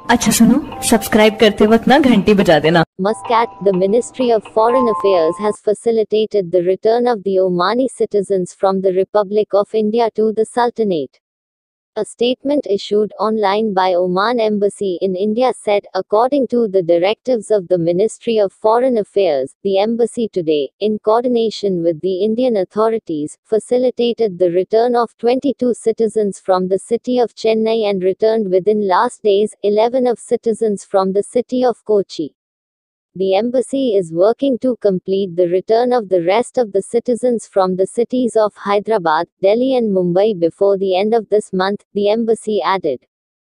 अच्छा सुनो, सब्सक्राइब करते वक्त ना घंटी बजा देना। Muscat, the Ministry of Foreign Affairs has facilitated the return of the Omani citizens from the Republic of India to the Sultanate. A statement issued online by Oman Embassy in India said, according to the directives of the Ministry of Foreign Affairs, the embassy today, in coordination with the Indian authorities, facilitated the return of 22 citizens from the city of Chennai and returned within last days 11 of citizens from the city of Kochi. The embassy is working to complete the return of the rest of the citizens from the cities of Hyderabad, Delhi and Mumbai before the end of this month, the embassy added.